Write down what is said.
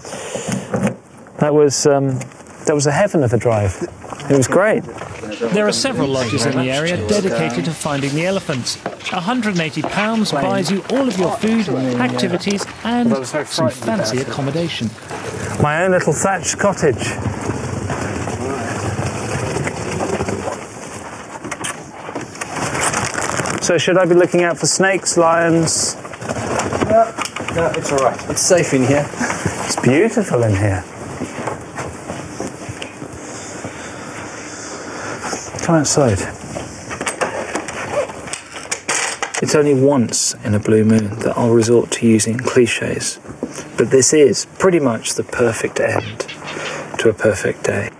That was a heaven of a drive. It was great. There are several lodges in the area dedicated to finding the elephants. £180 buys you all of your food, activities and some fancy accommodation. My own little thatched cottage. So should I be looking out for snakes, lions? No, it's all right. It's safe in here. It's beautiful in here. Come outside. It's only once in a blue moon that I'll resort to using cliches, but this is pretty much the perfect end to a perfect day.